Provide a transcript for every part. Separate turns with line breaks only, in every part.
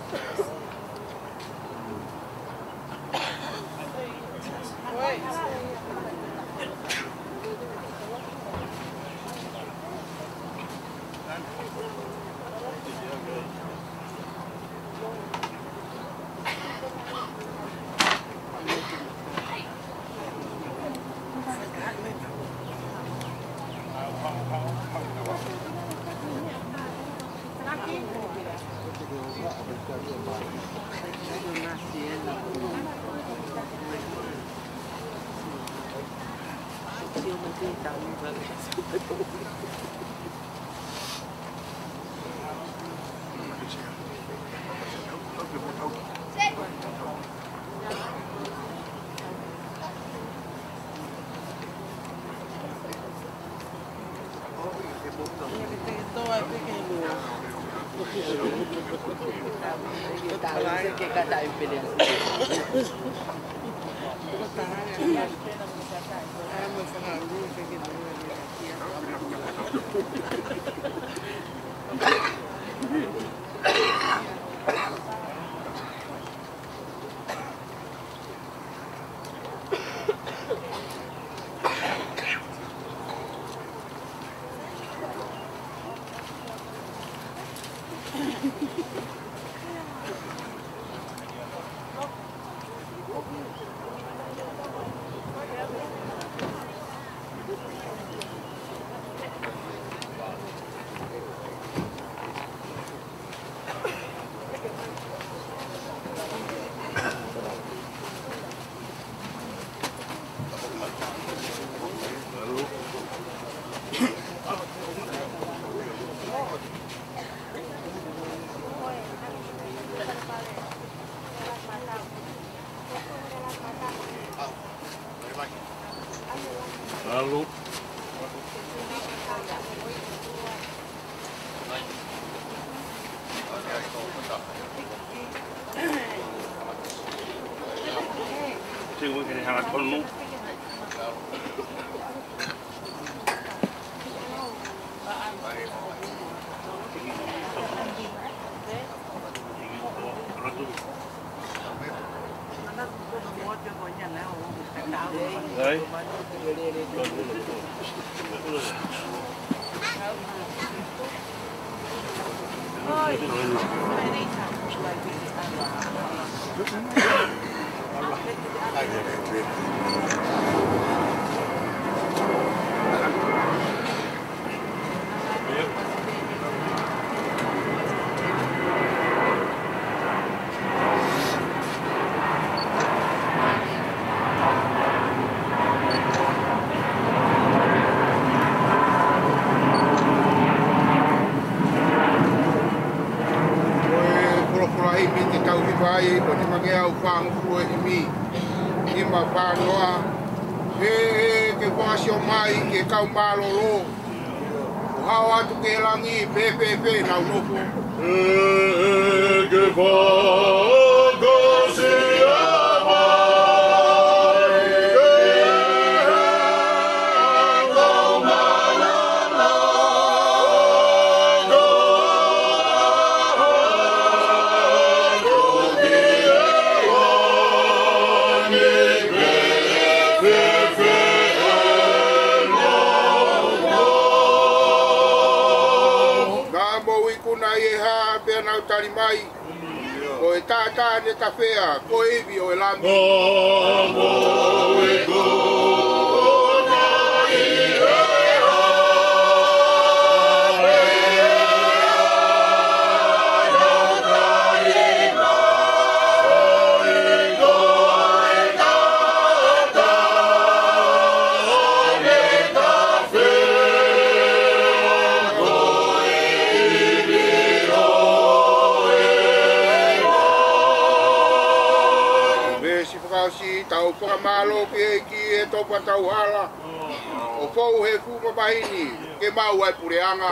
Lalu Singgung ini sangat penuh. Đấy.
Vai, quando ninguém é o pão, foi de mim. E uma panoa, que faz o mai, que calma o hawa tu que langi, pepe, não novo.
Que fogo se
Tarimai, o e tata ne tafea, ko evi o e lami. Tau whakamalo ki e topa tau hala. O fau he fuma mahini, ke mau ai pureanga.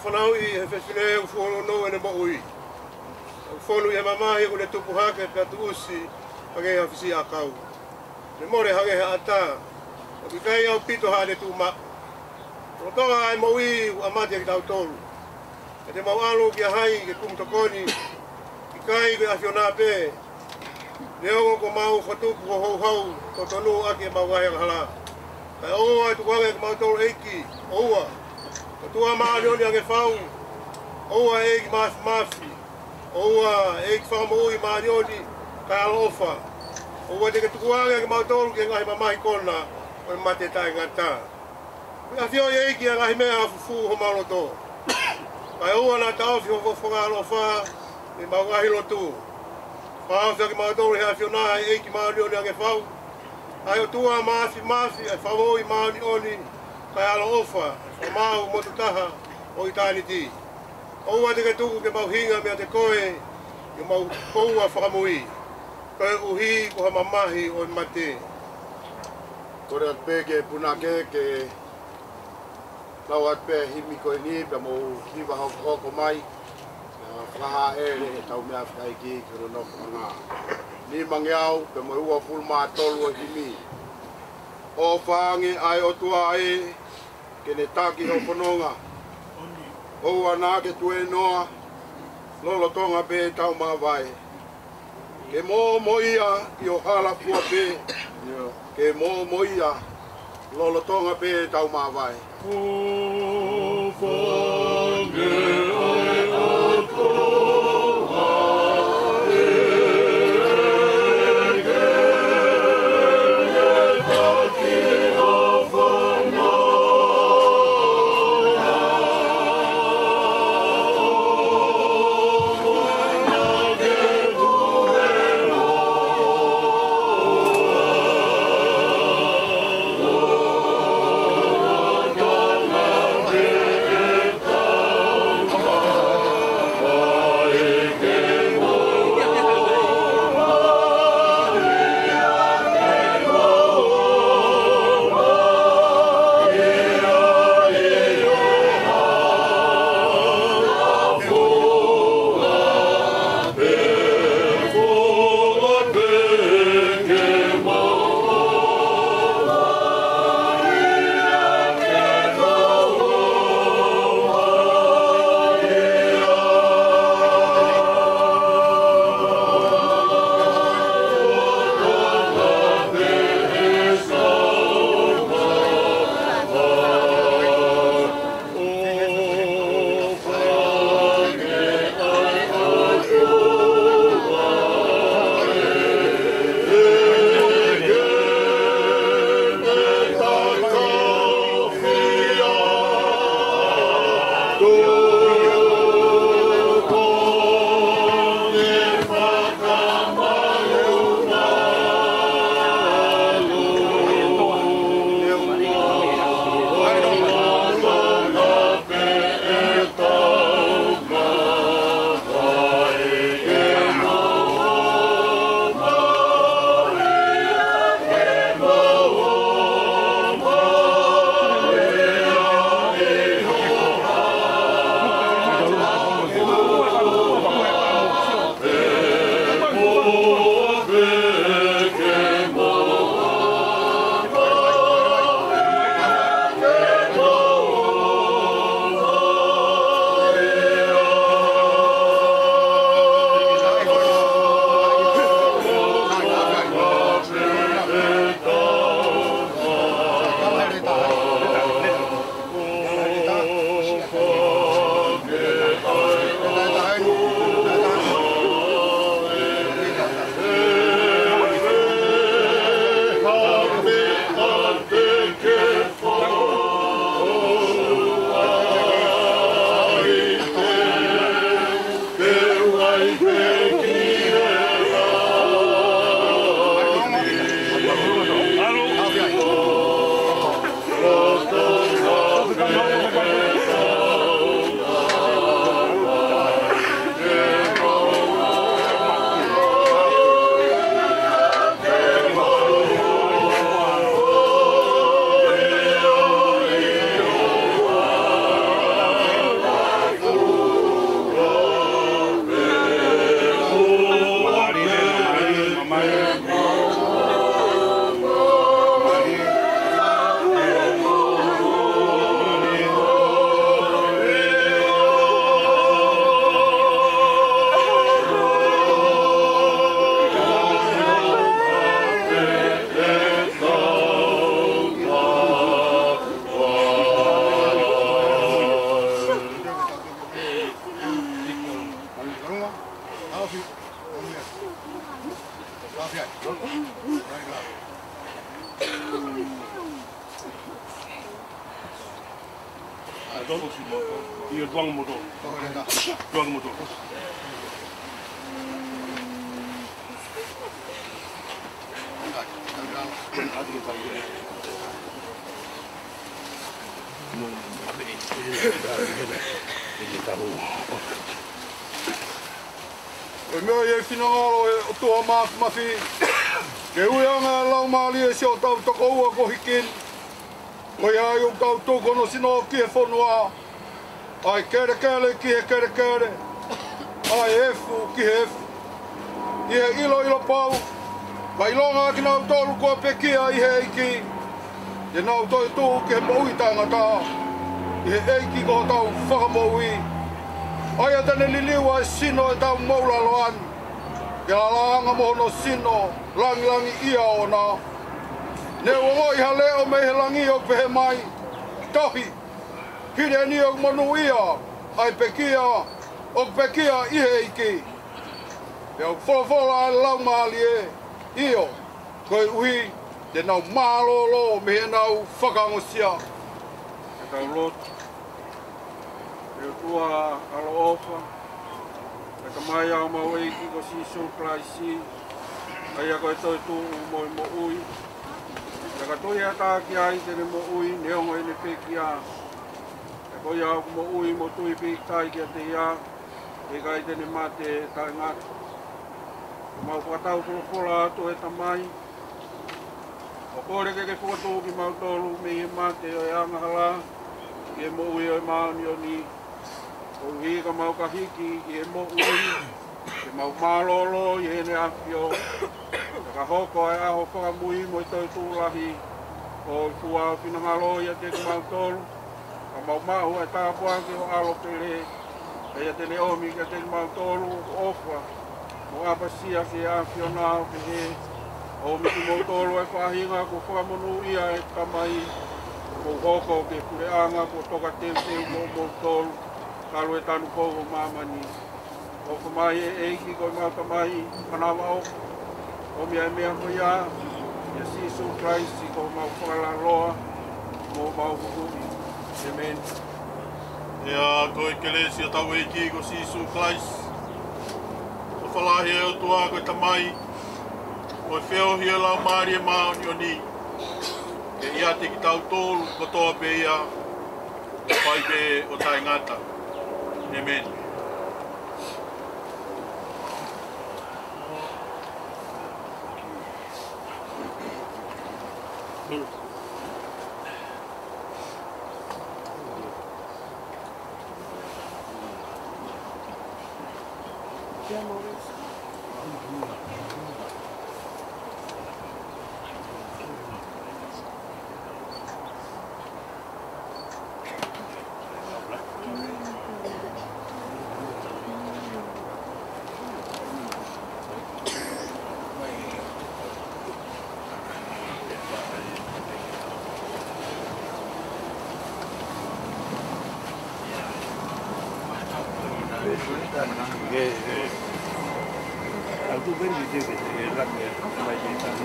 whanau I he whewhine u whono no ene mo ui. Whono I he mamahi u le tupu hake pia tu usi hage hawhisi a kau. Le more hage he ata. O ki kai au pito hade tu ma. O tonga ai mo ui u amati a ki tau tolu. E te mau alu ki a hai ke kum tokoni. Ki kai ke awhiona pe. Le ongo ko mau whatupu ko hou hou. Ko tonu ake mau gahe hala. Kai oua tu kwange ke mau tolu eiki. Oua. Ko tua maa leoni ange whau. Oua eiki mafi mafi. Oua eiki whao moui maa leoni. Kai alo ofa. Oua te ke tukuange ke mau tolu ke ngahi mamahi kona. O e mate tai ngata. Ka whio eiki a ngahi mea afufu ho mauloto. Kai oua na tau whio whonga alo wha. E mau ngahi lotu. Whao whio ke mau tolu hea whio naha eiki maa leoni ange whau. Ai o tua mafi mafi e whamoi maa ni oni. Kai alo ofa. O mau motu taha o I tāni ti. Oua te ke tuku ke mau hinga mea te koe. Ke mau koua whakamui. Koe uhi ko ha mamahi o I mate.
Kore at pe ke punake ke lau at pe himi koe ni pe mo hiwa hoko mai. Whaha ere e tau mea whai ki kero no whanga. Ni mangiau pe mo ua fulma tolu o himi. O whange ai o tua e ke ne taki ho whanonga. O ana ke tue noa lolo tonga pe tau mawai. Ke mō moia I o hala pua pe. Ke mō moia lolo tonga pe tau mawai.
O whange ai o toa e ke ne taki o whanonga.
Thank you.
tol i o tuang motor tuang motor
e mea e whinangaro e o tua mawhi ke uianga lau maali e sio tau toko ua ko hikin ko ia i o tau toko no sino ki e whanua ai kere kere ki he kere kere ai efu ki he efu i he ilo pau ka ilonga ki nau tolu kua pekia i he eiki e nau toi tū ki he maui tangata i he eiki ko tau whakamoui ai a tane liliwa e sino e tau maula loan ke la laanga mohono sino langi ia ona ne wangoi ha leo me he langi o pehe mai tahi hire ni o manu ia ai pekia o pekia i he eiki e o wholofola a lau maali e io koe ui te nau mālolo me he nau whakangosia
e tau lotu e tua alo ofa e ka mai au mau eiki ko sisu praisi ai a koe toi tu moi mo ui e ka toi a tāki ai tene mo ui neongo e ne peki a e koe au mo ui mo tui peki tai ki a te ia e kai tene mate tai ngata mau whakatau kula atu e tamai o kore ke whakatau ki mau tolu me i mate o e angahala ki e mo ui o e maoni o ni o hi ka mau kahiki i e mo ui ke mau malolo i hene afio ka hoko e aho whakamui mo i tau tūlahi o i fua o pinangalo i a te ki mau tolu ka mau mahu e tāpuangi o alo pere e a tene omi ki a te ki mau tolu ofwa o apasia ki a whiona o ke he o miki mo tolu e whahinga ko whakamonu ia e tamai ko hoko ke kureanga ko toka teu mo tolu kalu e tanu kou o mamani o ko mai e eiki ko mau tamai kanawa o mea e mea ko ia ia sisu Christ ko mau whakalaloa mo mau kukumi Amen.
Ia koe kelesi o tau eiki ko sisu Christ whalahi e o tua koe tamai o e wheo hia lau maari e maoni o ni e ia te ki tau tōlu ko toa pe ia o pai pe o tai ngata. Amen. Aku beri dia ke rakyat mai di sana.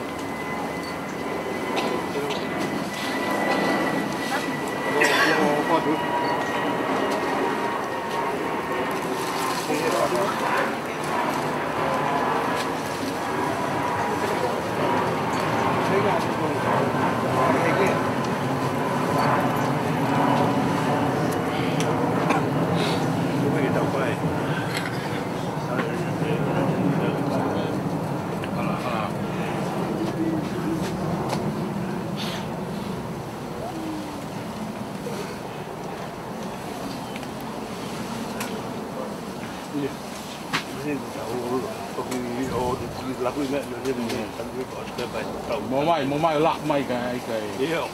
Mau mai lak mai cái yêu.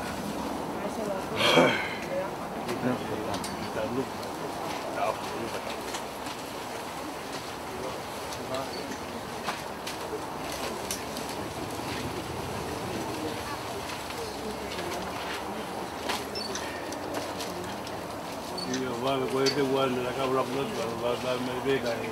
Vai coi cái quan là cao lắm nhất và mấy cái này.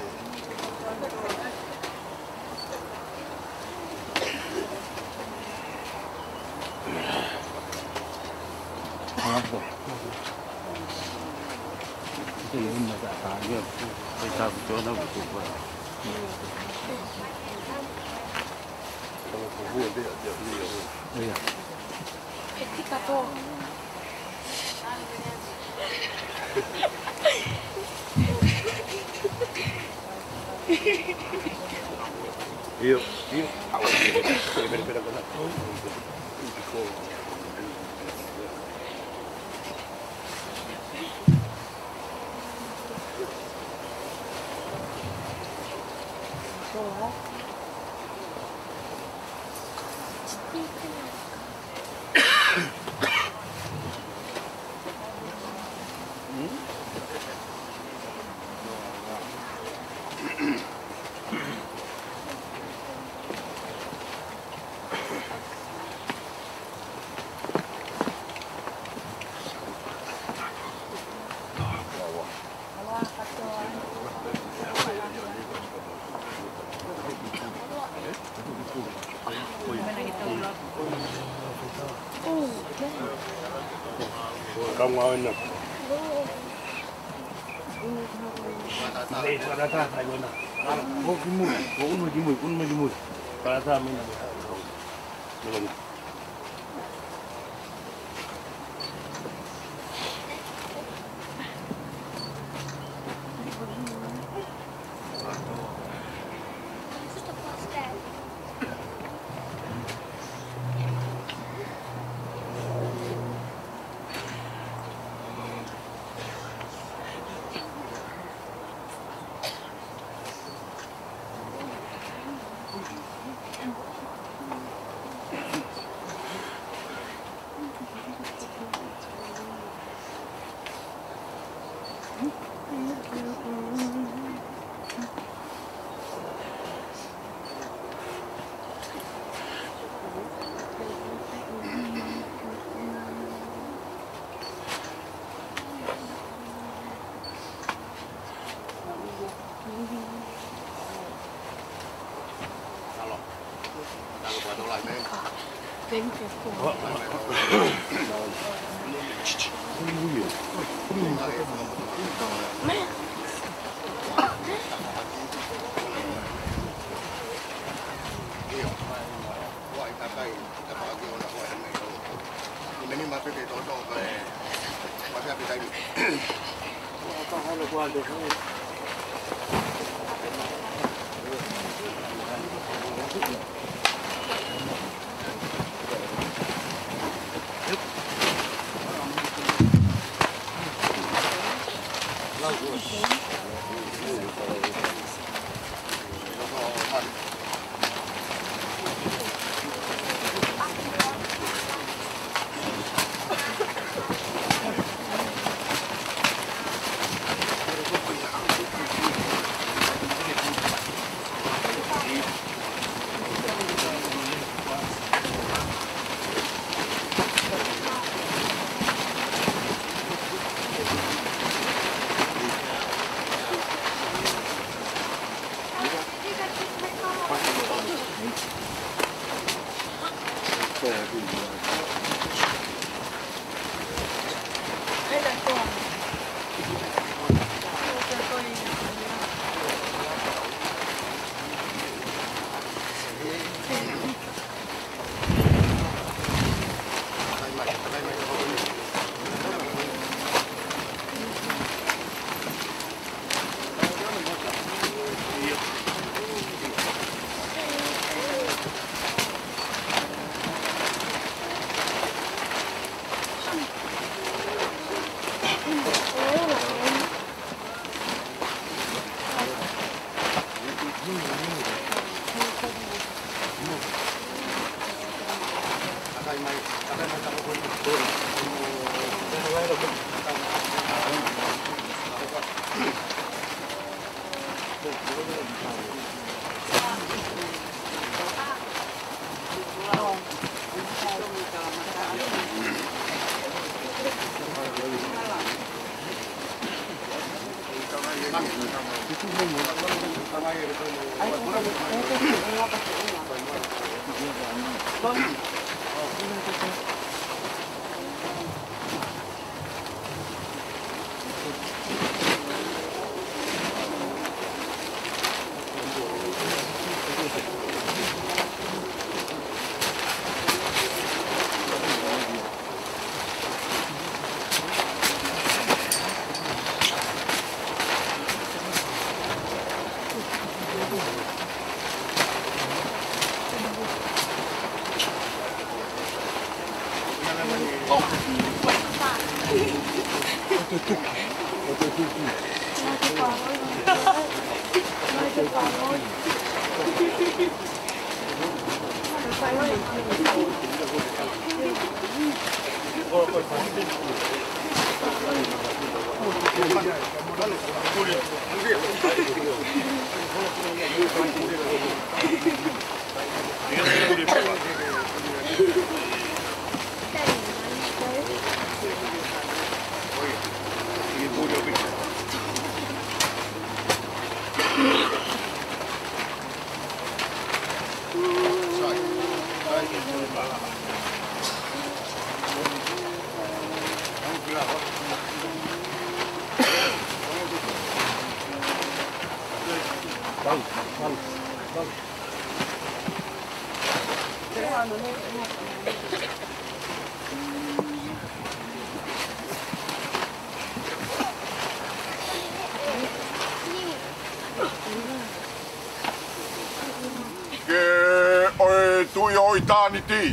Eternity.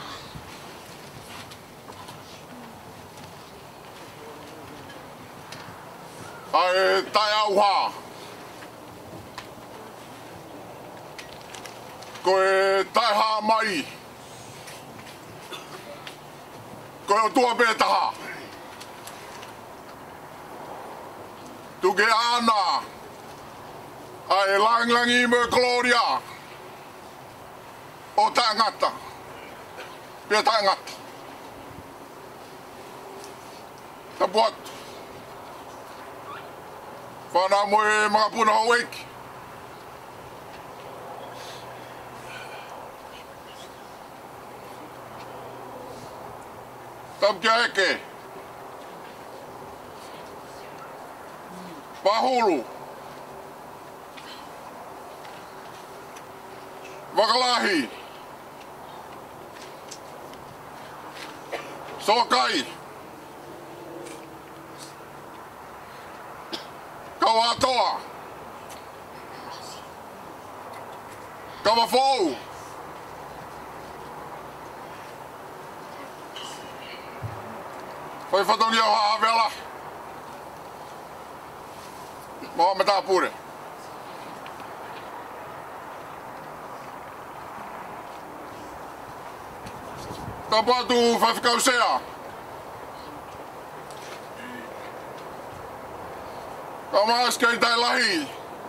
Ai tai auha. Koe tai ha mai. Koe o tua petaha. Tuke ana. Ai langlangi me Gloria. O tangata. Pia tangata. Ta buat. Whana moe mga puna hawek. Tam kia eke. Pahulu. Wakalahi. Sokai. Kawatoa. Kawafou. Foi whatongi au haawela. Moa me tāpure. Tapatu whawhikausea. Ka maas kei tai lahi.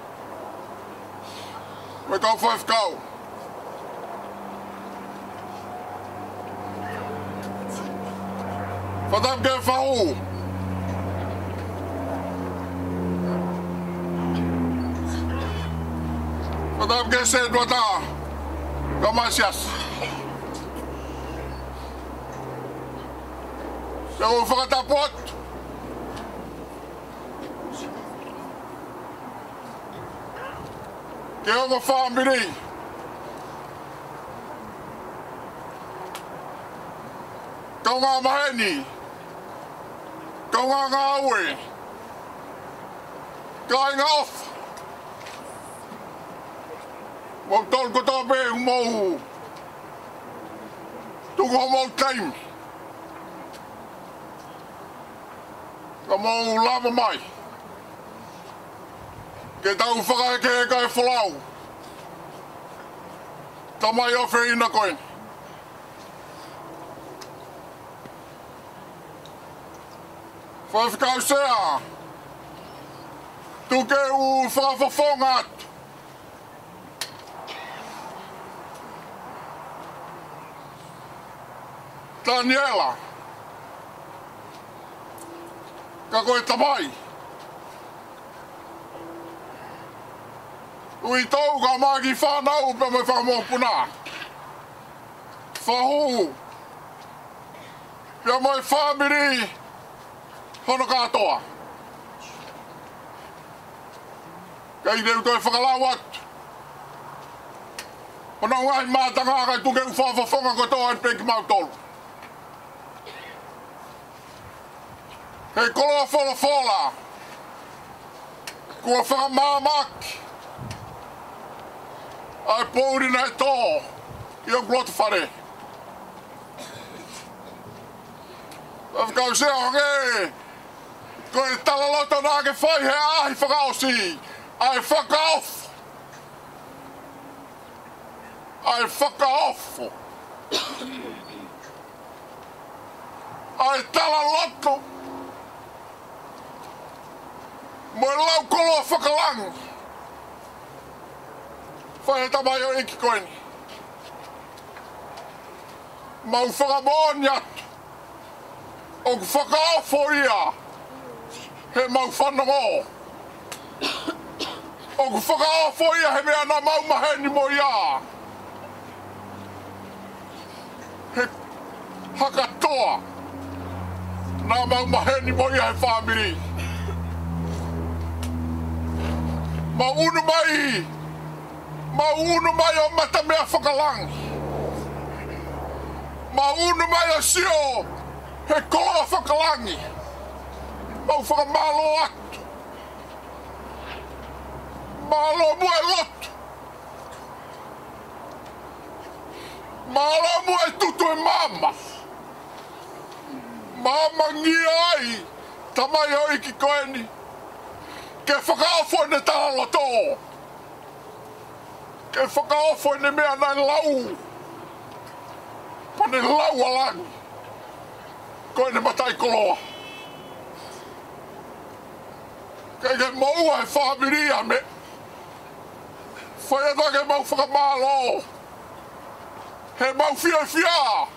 Me kau whawhikau. Whatam ke whahu. Whatam ke se duata. Ka maasias. Pero whakatapot. Ke onga whaambiri. Kau ngā maheni. Kau ngā ngāwe. Kai ngā off. Mau tol ko tō pe mau. Tuku ho mau time. Ka mau lava mai. Ke tau whakaheke e kai whalau. Ta mai ofe ina koe. Whawhikau sea. Tuke u whawhawhongat. Daniela. Ka koe tamai. Ui tau ka magi whanau pe me whamopuna. Whahu. Pia mai whamiri. Hono katoa. Kei reu toi whakalawat. Hono ngai mātanga kai tuke u whawhawhonga kotoa en peki mautolu. Hei koloa fola. Kua whakamāmak. Ai pōri nei tō. Ia glota whare. Kau se o nge. Ko e tala loto nā ke whai he ahi whakaosi. Ai whakaofu. Ai whakaofu. Ai tala loto. Mo e lau koloa whakalangu. Whai he tamai o iki koeni. Mau whakamoni atu. O ku whakaofo ia. He mau whanongo. O ku whakaofo ia he mea na mau maheni mo ia. He hakatoa. Na mau maheni mo ia he whamiri. Ma unu mai o mata mea whakalangi. Ma unu mai o sio he koloa whakalangi. Mau whakamalo atu. Malo mua e lotu. Malo mua e tutu e mama. Mama ngia ai. Tamai o iki koeni. Ke whakaofo ne tala loto. Ke whakaofo ne mea nai lau. Pane lau alangi. Koe ne matai koloa. Kei ke maua e whamiria me. Whai ata ke mau whakamalo. He mau fia.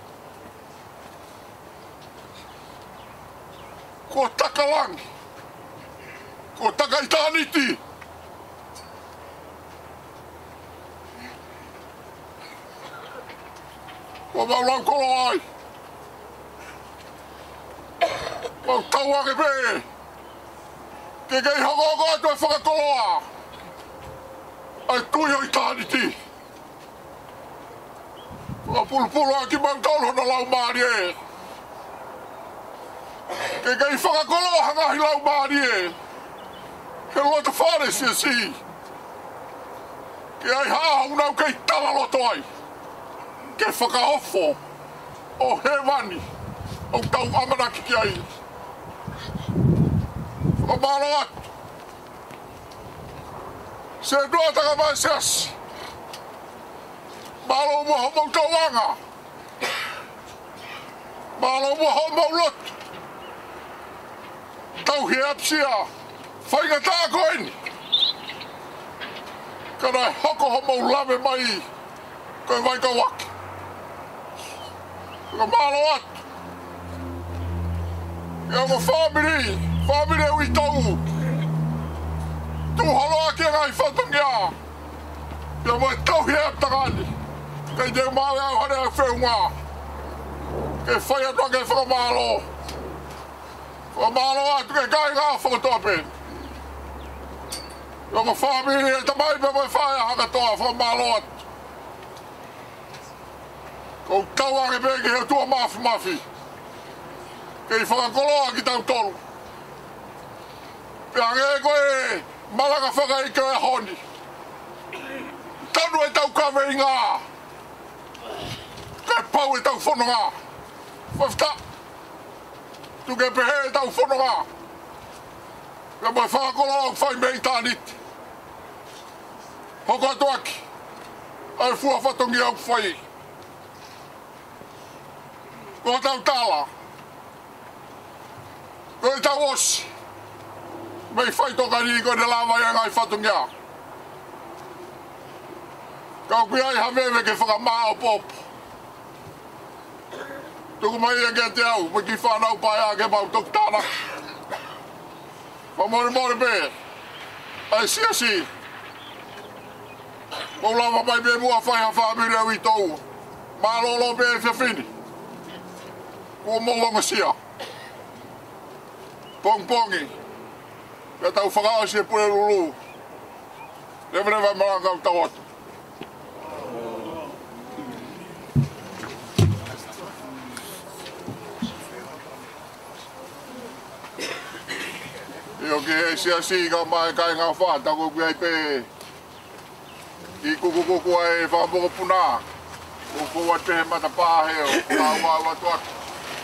Ko takalangi. Ko taka i tāniti. Ko mau lau koloa ai. Mau tau ake pe. Ke kei hoko atu e whakakoloa. Ai tui o i tāniti. Whakapulupulu aki mau taulo na lau maari e. Ke kei whakakoloa hangahi lau maari e. He loto whare si. Ke ai haa unau kei tala loto ai. Ke whakaofo. O he wani. O tau amanaki ki ai. Whakamalo atu. Se doa taka mai se asi. Malo mua ho mau tauanga. Malo mua ho mau lotu. Tau he apsia. Whainga tā koeni. Kana hoko ho mau lame mai. Koe vai ka waki. Whakamalo atu. Ia mo whamiri e ui tau. Tu haloa ki ngai whatungia. Ia mo e tau hi ap takani. Kei te mawe au hane au whiunga. Kei whai atua kei whakamalo. Whakamalo atu kei kai ngā whakatoa pen. Ia mo whamiri e tamai pe mo e whai a hakatoa whakamalo atu. Kou tau ake pe ki he tua mafi. Kei whakakoloa ki tau tolu. Pea nge koe malaka whakaike e honi. Tanu e tau kawe i ngā. Kei pau e tau whono ngā. Whafta. Tuke pehe e tau whono ngā. Pea moe whakakoloa whai mei tāniti. Hoko atu aki. Ai fua whatongi au whai. Ko tau tala. Ko tau osi. Mei whai toka ni ko ne lawa ia ngai whatungia. Kau kui ai hawewe ke whakamao popo. Tuku mai ia ke te au, me ki whanau pai a ke mau tok tāna. Mori pe. Ai si. Mau lawa mai pe mua whai ha whamiri au i tau. Malolo pe e whiwhini. Kua molonga sia. Pongpongi. Ka tau whakao si e pure lulu. Rewa maranga au tau atu. Io ki he si ka mai kai ngā whāta ko ki ai pe. Ki kuku ai whakapoko puna. Ko wat pe he mata pāhe o. Ka wā watu atu.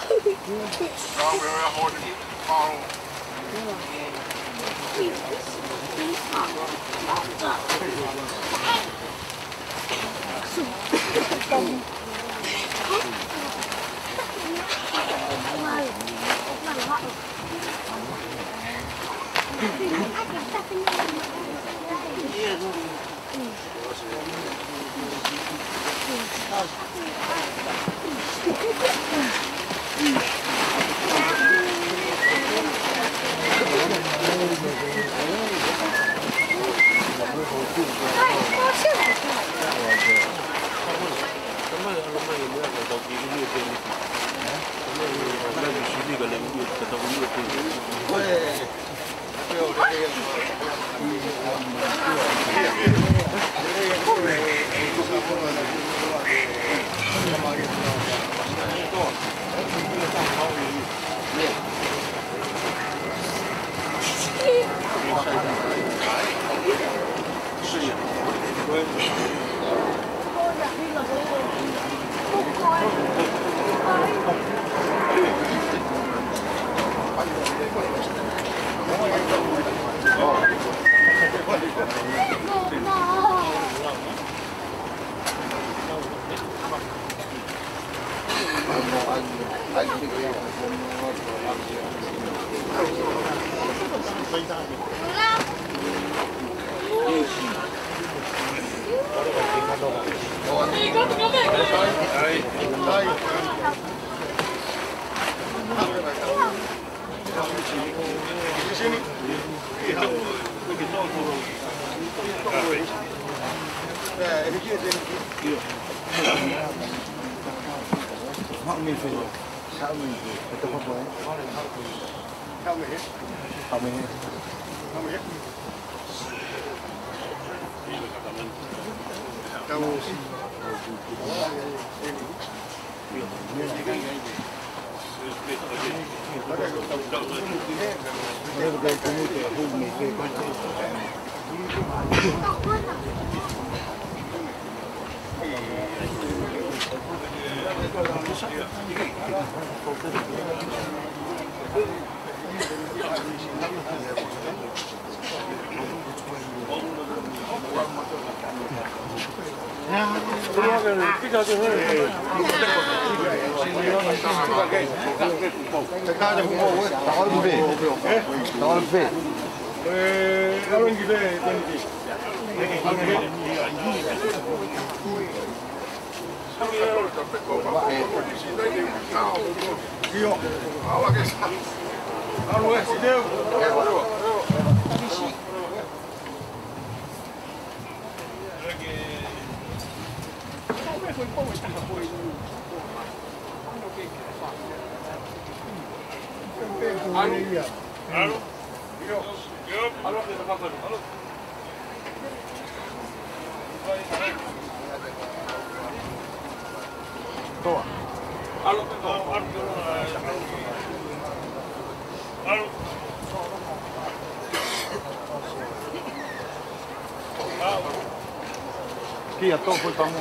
Kia tofu tamu.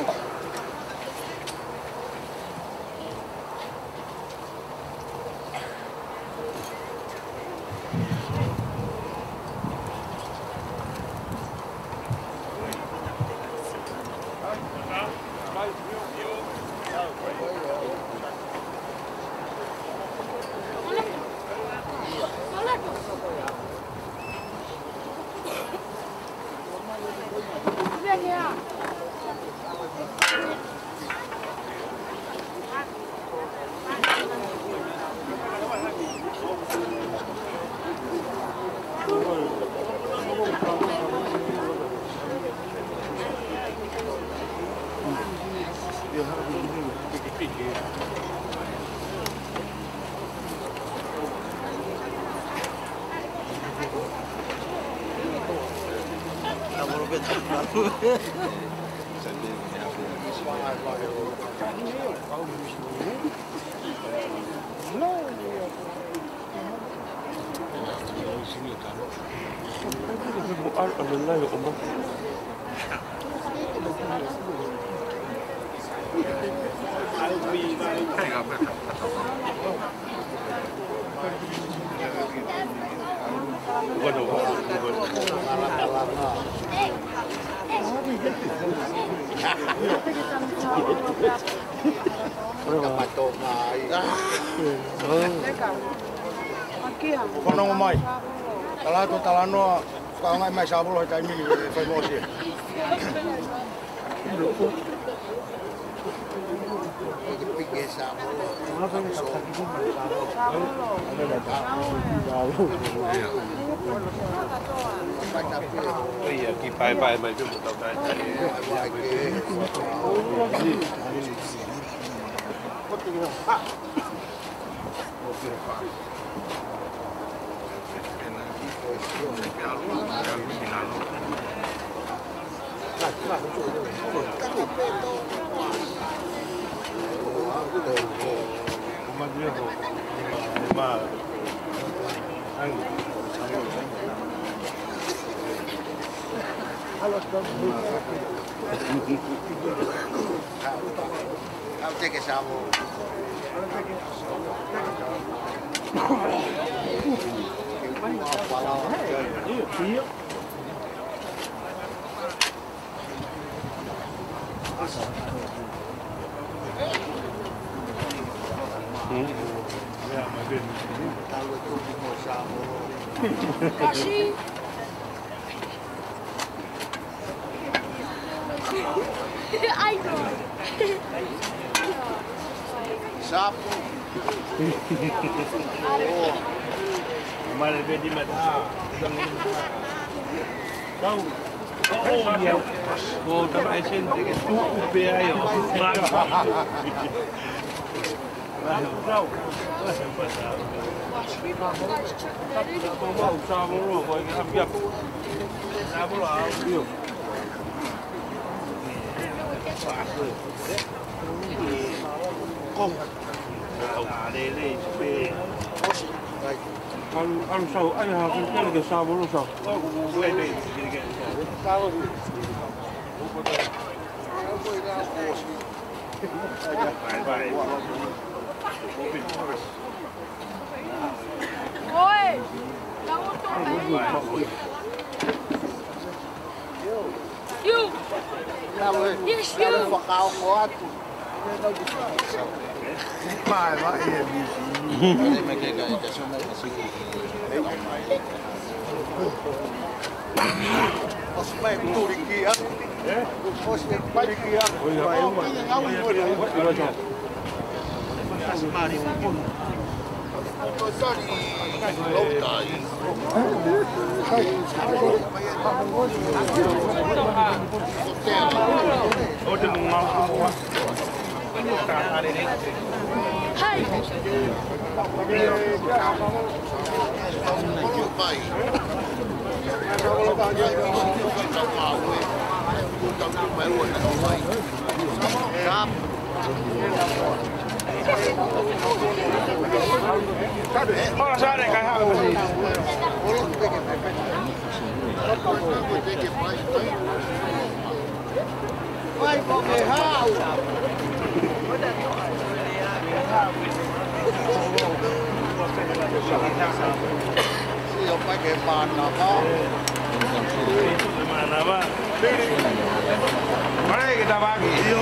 Kono mai. Tala to tala no ka ngai mai sa bolo kai mi fai mo si.
Aquí pai mai tu tau kai.
Take a shower.
Kashi. I know.
Sapo.
Mare vedi mata. Kau. Oh dia. Oh tambah esen tu upe ayo. Kau. Mau sama lu kau ambil. Sama lu ambil. Kong. Ang sau ai ha kun kele ke sa bolu sa.
Oi. Kamu tuh. You. Yes, you.
Fakao ko ato.
Pai, vai,
Os pai turiki ah. Os pai turiki ah.
Hai.
Hola, sare kai ha ko si.
Vai porque hau. Sì, ho poi che fanno, no?
Mana ba? Mare kita bagi. Yo.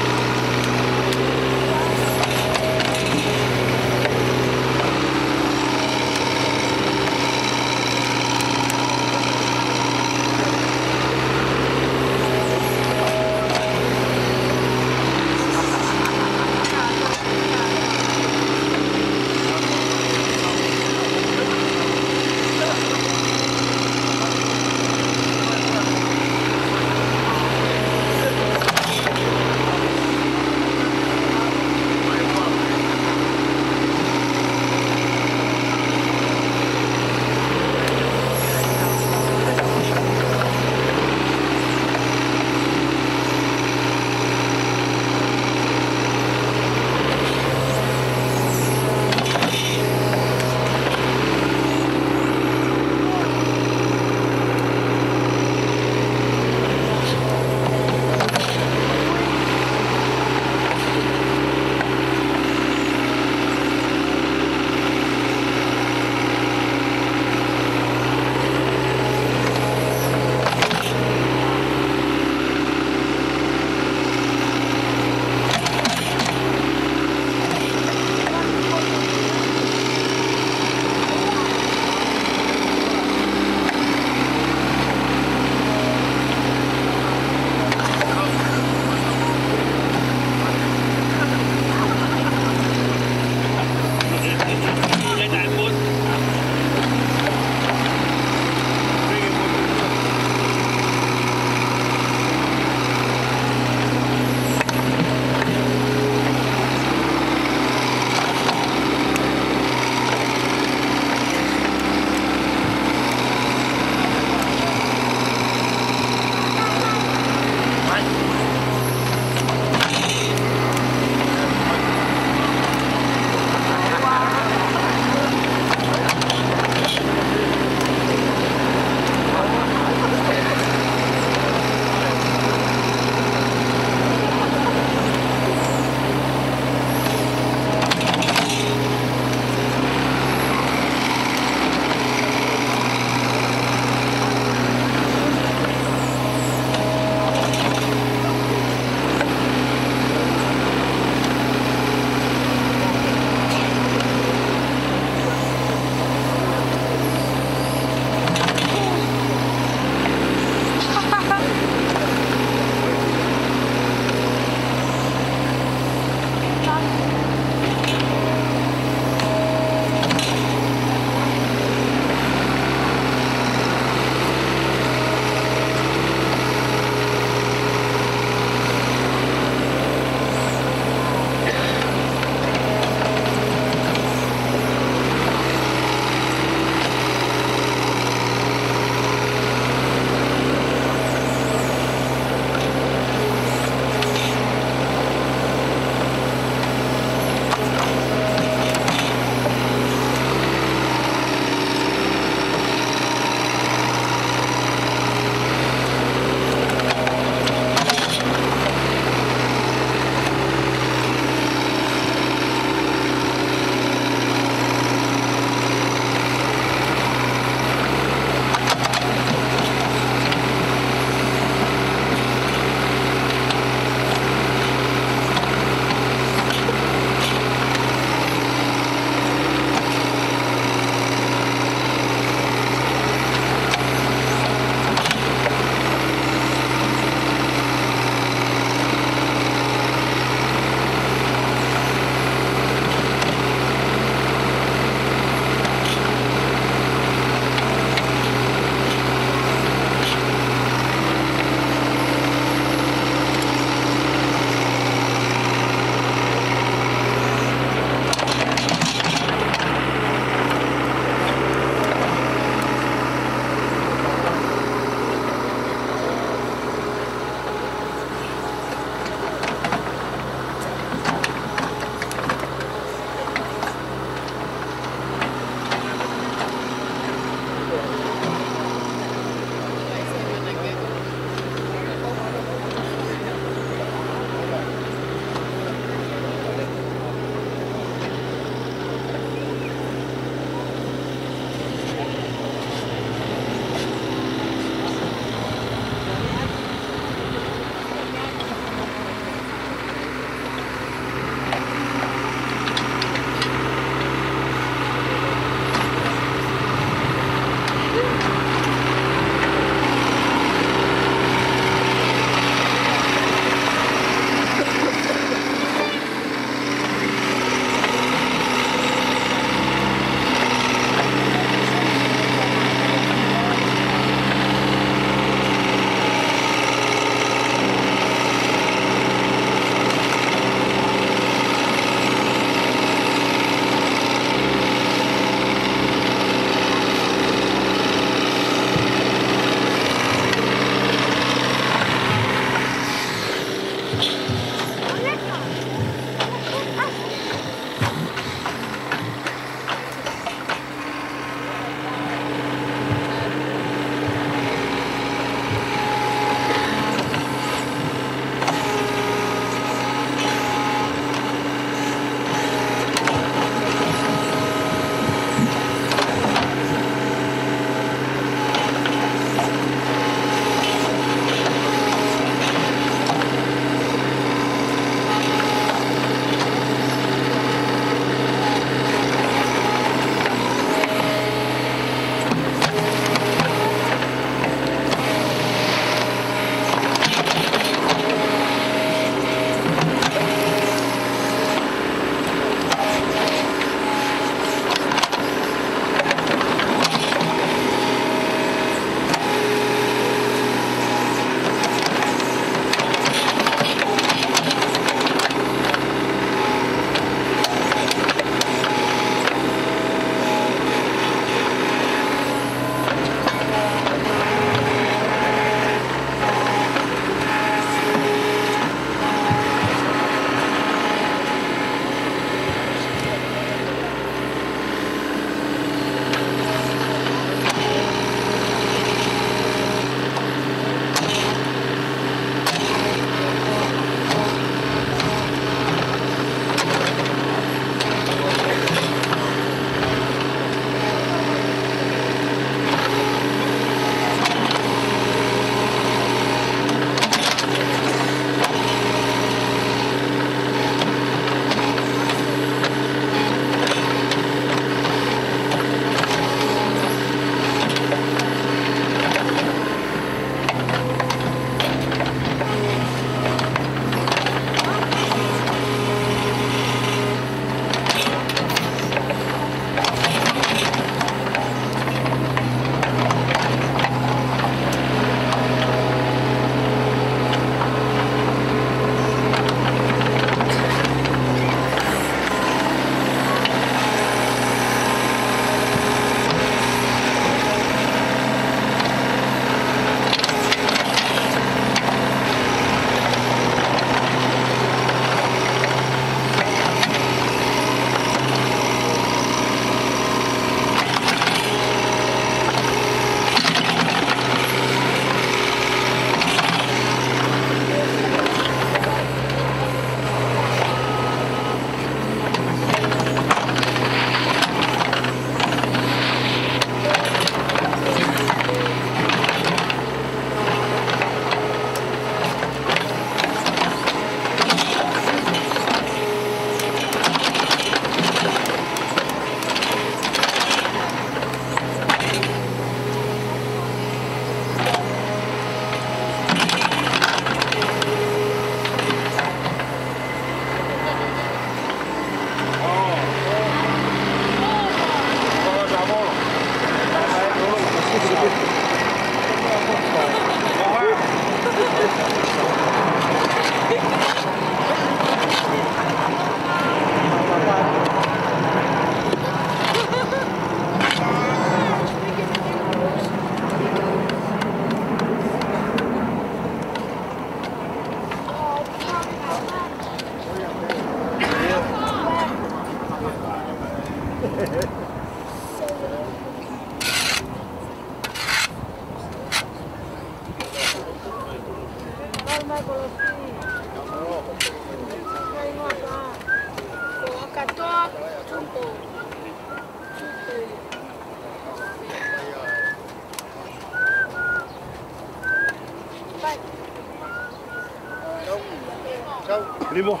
Limo.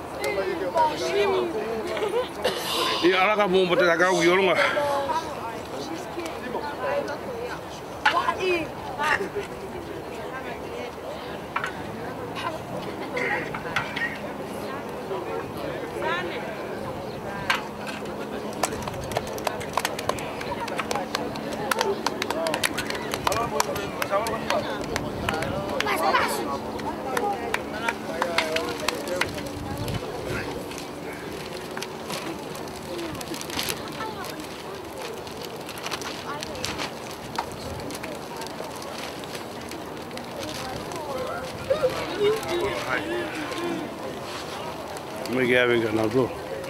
Ia alaka mo mo te ka u yolonga. Me gaving ka na bro.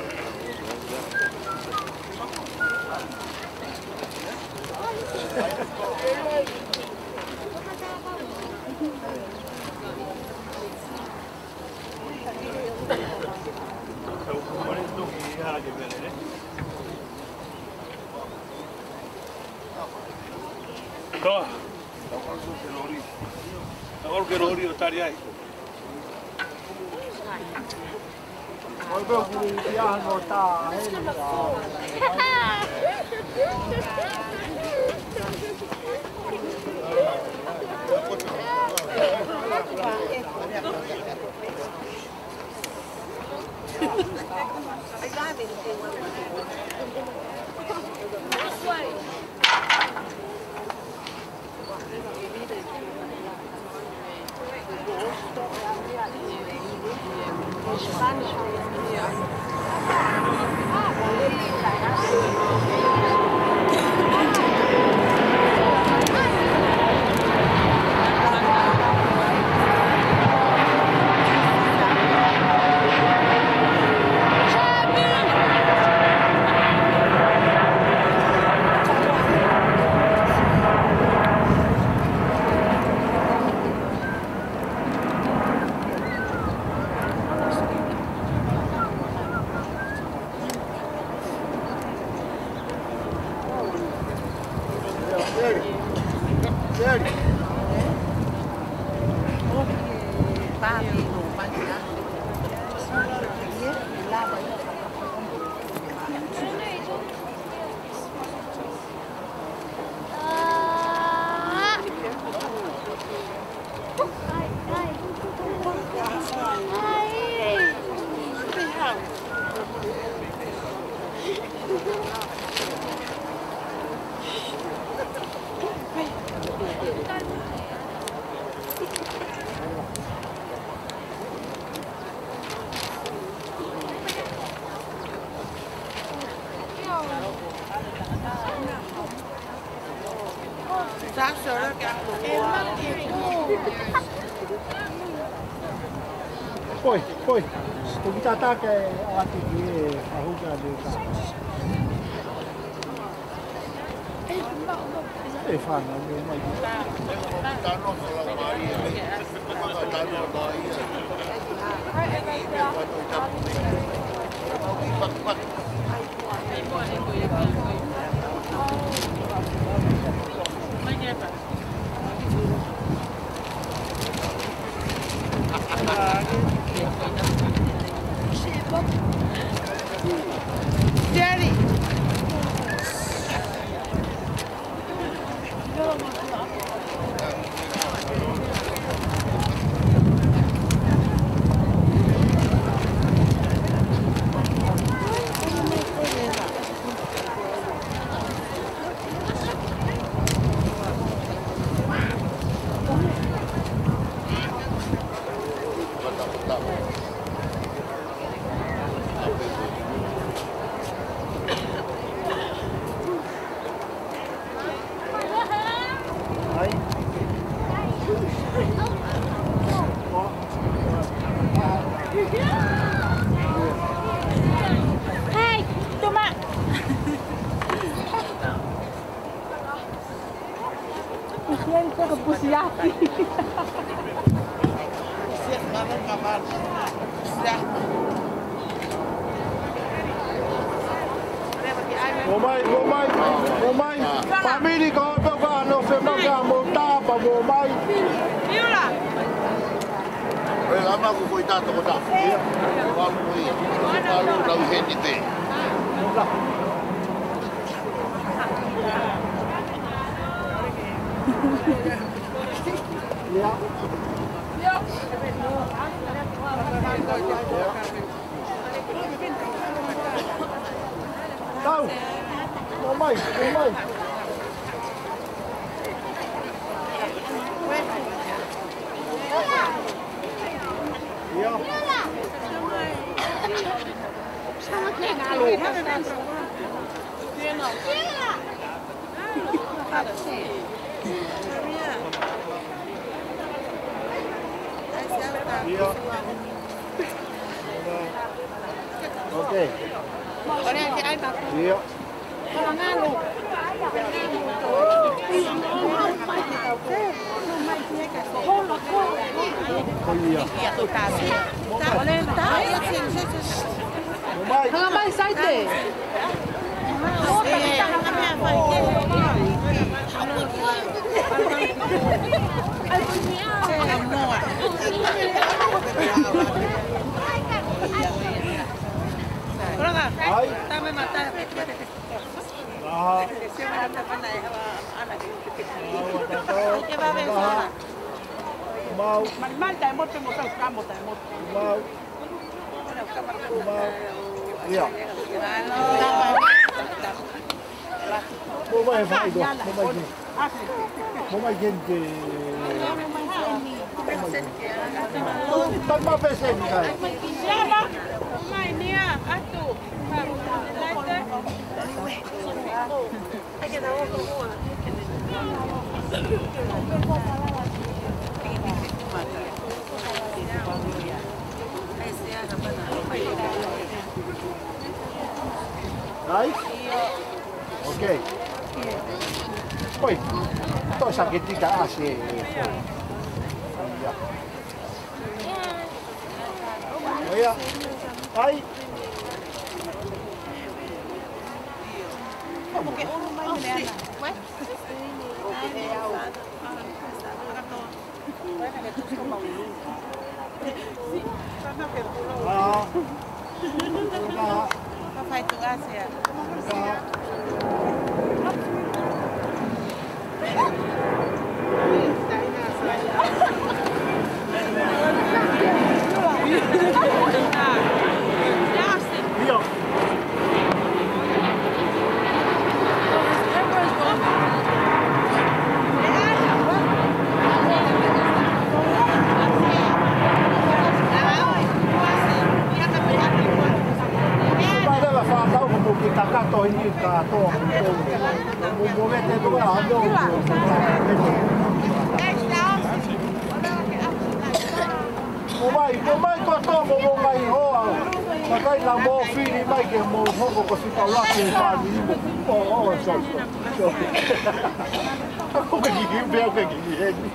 Toa. Agora que lori o tari ai.
Oi, meu filho, já anotar ele. Poi, tu kita tak ke awak ni, aku kan dia. Fan, aku mai.
Tano kalau mari, tano doi.
Daddy.
Miri ko to ka no fe ma ka mo ta pa mo mai.
Miula.
Oi, ama ko foi tanto ko ta. Wa mo i. Wa lu la heti te.
Ya. Tao. Mo mai. Ya.
Sama kayak ngalu.
Ya. Okey.
Orang yang ada
Ya.
kalau ngalu.
Oh iya. Mo mai.
Mga bang side
Ai.
Tama mata.
Ah. Mau.
Man tayo mo mo sa kamo tayo mo.
Mau. Iya. Mo mai vai do. Mo mai gente. Tama pesen kai.
Siapa? Mai nia atu. Laite. Hay que dar un
Right? Okay. Oi. To sakit di kasi. Oh ya. Hai.
Apa itu Asia?
Kita kato ini kato. Mo vete tu lah ando. Mo mai ko to mo mai ho. Makai na mo fili mai ke mo hoko ko si Paula ke pa ni. Oh, so. Ako ke gigi be ke gigi.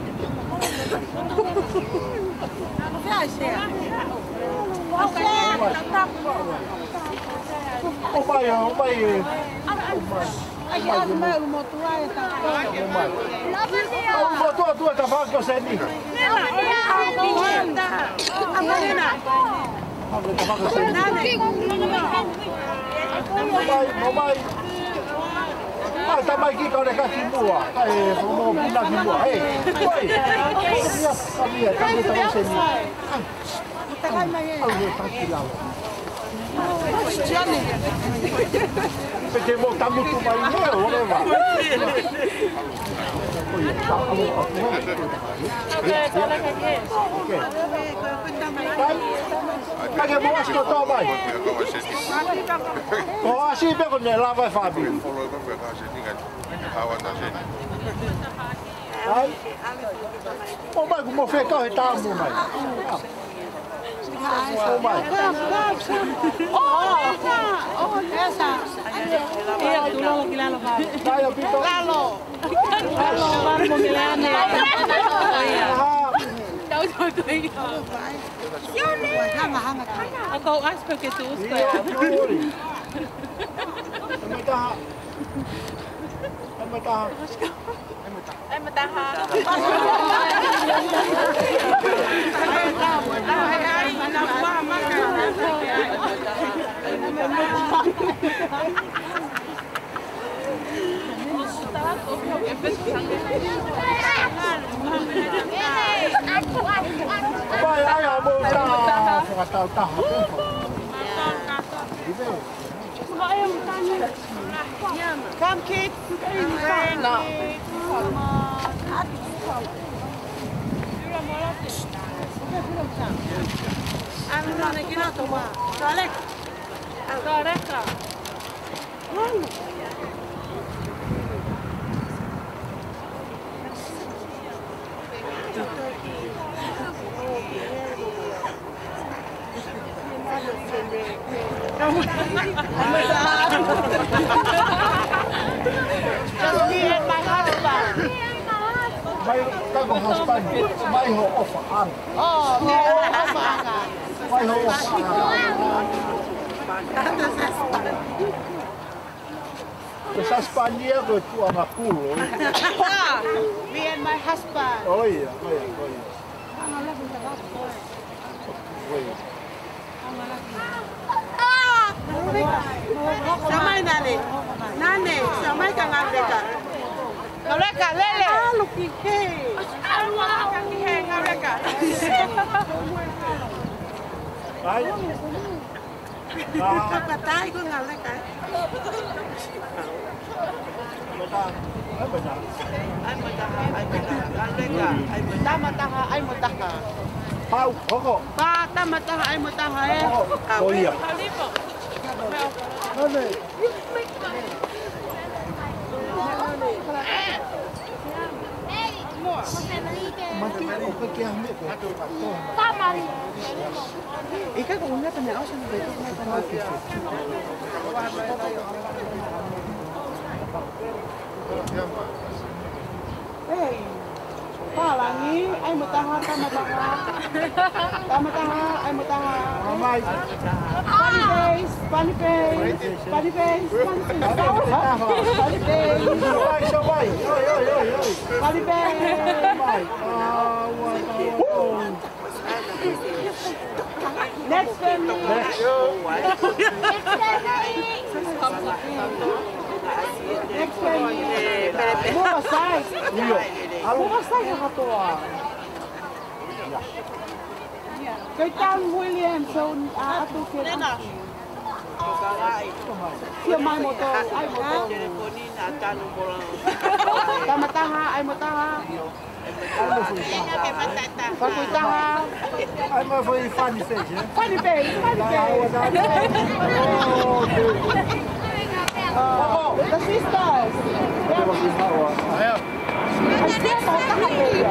Umay.
Ayan, may umutuwa ito.
Laban niya. Umutuwa ta fa ko sa ni. Umay. Ah, tamay ki ko ka timua. Ay, mo pula timua. Eh. Oi. Ya, sabia, kami tahu sini.
Tagal na yan.
Ay, takilaw. Porque voltamos para o Marinho, whatever. Kaya mo asko to bay. O asi pe ko ne lava Fabio. Ai. O bay mo fe ka eta mo bay. Oh my.
Oh, esa. Iya, tú lo kilalo pa.
Tayo pito.
Lalo, barmo milano. Tahu tu itu. Hanga. Ako aspek ke tu usko ya. Come kids. No. Just me and my husband.
My husband, my husband.
Oh, me and my husband.
My husband. Sa Spania ko tu ang akulo.
Me and my husband.
Oh iya, oh iya, oh iya.
Samay nani. Nani, samay ka ngaleka. Ngaleka lele. Ah, lukike. Ah, kakihe ngaleka.
Ay.
Kapatay ko ngaleka. Ay mataha.
Pau, koko.
Ba, tamataha ay mataha eh.
Oh iya. Nani. Mati o kakiame ko.
Ikaw kung nga tanya ako sa dito na tanong. Hey. Palangi ay mataha tamataha. Tamataha ay mataha.
Mamay.
Funny face, funny face, funny face, funny face.
Sabay. Oy, oy, oy, oy.
Funny face.
Mamay.
Next family. Next family. Mura size. Mura size ang katoa. Kay Tom Williamson, ato kira. Siya may moto, ay moto. Tamataha, ay motaha. Pagkuitaha.
I'm a very funny face, yeah?
Funny face, funny face. The sisters. Ay siya, makakapeya.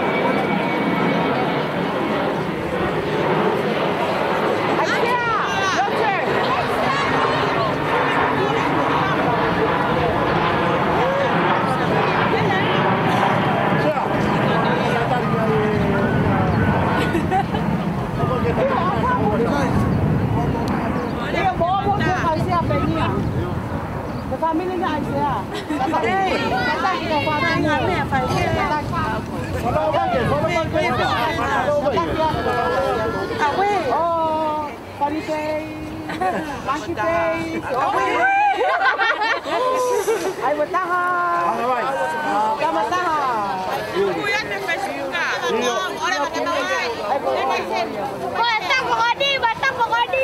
Family niya ay siya. Tatay ko para nga me phải siya. Away. Oh, funny face. Monkey face. Away. Ay mataha. Mataha. Kuya na Facebook ka. Ora mataha. Ay batang pokodi.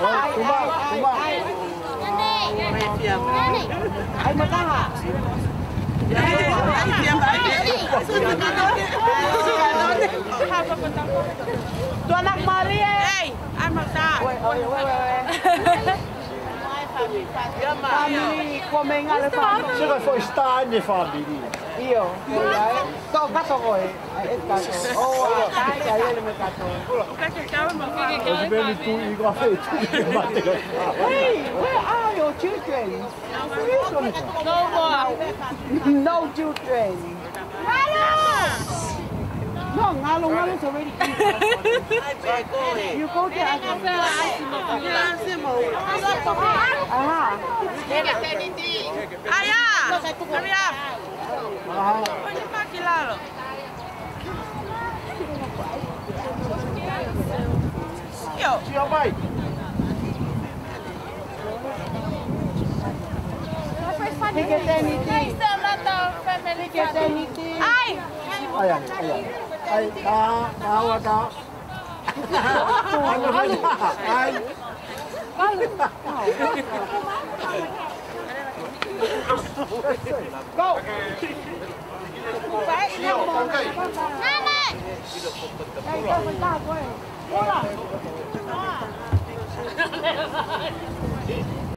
Ay mataha. Tu anak Maria. Hey, ay mataha. Family come nga le family.
Sila foi estar de família.
Io. To kato ko eh. Ay kato. Oh, ay ele me kato.
Hoje bem tu igual feito.
Hey, where are your children? No more. No children. No, ngalo is already eaten. You go there. I can Go.